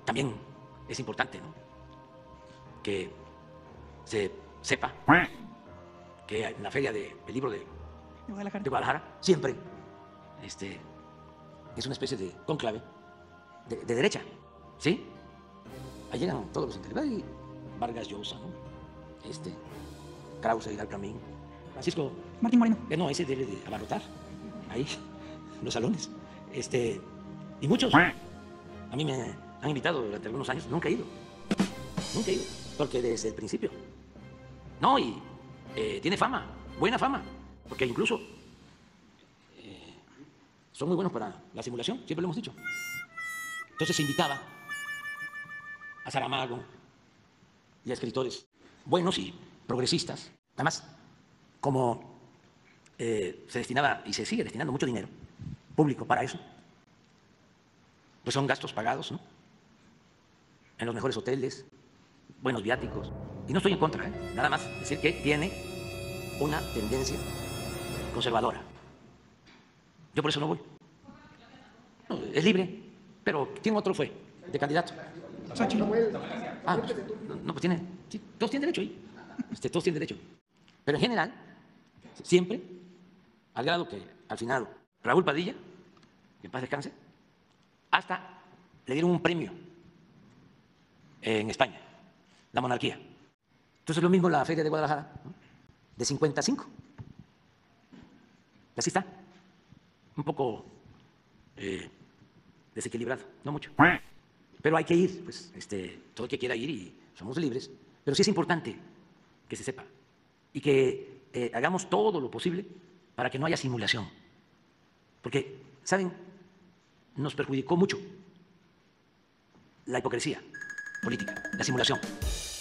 También es importante, ¿no?, que se sepa que en la Feria del Libro de Guadalajara siempre es una especie de cónclave de derecha, ¿sí? Ahí llegan todos los intelectuales, Vargas Llosa, ¿no?, Krause, Hidalgo Camín, Francisco Martín Moreno. No, ese debe de abarrotar ahí en los salones. Y muchos a mí me han invitado durante algunos años, nunca he ido, porque desde el principio. No, y tiene fama, buena fama, porque incluso son muy buenos para la simulación, siempre lo hemos dicho. Entonces se invitaba a Saramago y a escritores buenos y progresistas. Además, como se destinaba y se sigue destinando mucho dinero público para eso, pues son gastos pagados, ¿no?, en los mejores hoteles, buenos viáticos. Y no estoy en contra, nada más decir que tiene una tendencia conservadora. Yo por eso no voy. No, es libre, pero ¿quién otro fue de candidato? Xochitl. No, pues tiene, sí, todos tienen derecho ahí. Todos tienen derecho. Pero en general, siempre, al grado que al final Raúl Padilla, que en paz descanse, hasta le dieron un premio en España, la monarquía. Entonces lo mismo la Feria de Guadalajara, ¿no?, de 55. Y así está, un poco desequilibrado, no mucho. Pero hay que ir, pues todo el que quiera ir y somos libres. Pero sí es importante que se sepa y que hagamos todo lo posible para que no haya simulación. Porque, ¿saben?, nos perjudicó mucho la hipocresía política, la simulación.